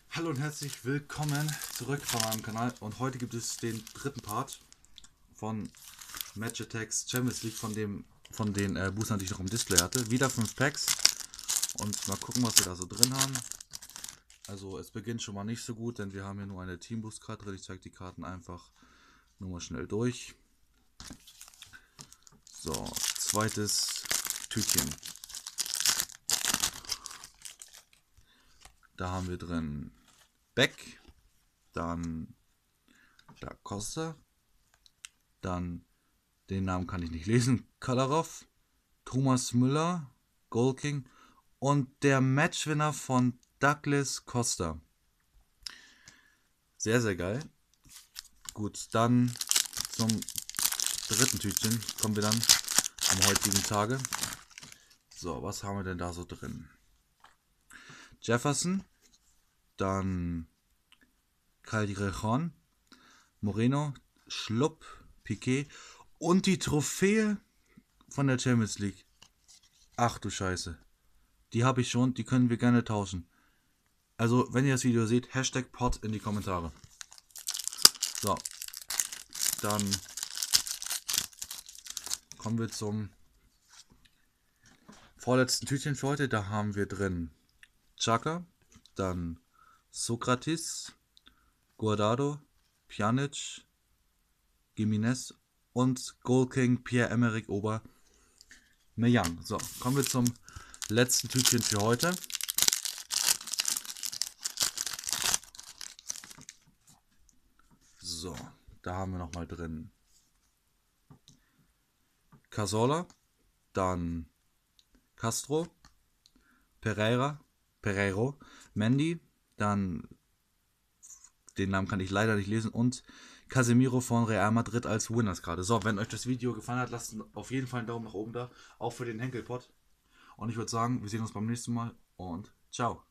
Hallo und herzlich willkommen zurück von meinem Kanal, und heute gibt es den dritten Part von Match Attax Champions League, von den Boostern, die ich noch im Display hatte. Wieder 5 Packs und mal gucken, was wir da so drin haben. Also es beginnt schon mal nicht so gut, denn wir haben hier nur eine Team Boost Karte drin. Ich zeige die Karten einfach nur mal schnell durch. So, zweites Tütchen. Da haben wir drin Beck, dann Da Costa, dann den Namen kann ich nicht lesen, Kalarov, Thomas Müller, Golking und der Matchwinner von Douglas Costa. Sehr, sehr geil. Gut, dann zum dritten Tütchen kommen wir dann am heutigen Tage. So, was haben wir denn da so drin? Jefferson, dann Calderon, Moreno, Schlupp, Piquet und die Trophäe von der Champions League. Ach du Scheiße. Die habe ich schon, die können wir gerne tauschen. Also, wenn ihr das Video seht, Hashtag Pod in die Kommentare. So, dann kommen wir zum vorletzten Tütchen für heute. Da haben wir drin Xhaka, dann Sokratis, Guardado, Pjanic, Gimenez und Goalking Pierre-Emerick Aubameyang. So, kommen wir zum letzten Tütchen für heute. So, da haben wir nochmal drin Cazorla, dann Castro, Pereiro, Mendy, dann den Namen kann ich leider nicht lesen, und Casemiro von Real Madrid als Winners gerade. So, wenn euch das Video gefallen hat, lasst auf jeden Fall einen Daumen nach oben da, auch für den Henkelpot. Und ich würde sagen, wir sehen uns beim nächsten Mal und ciao.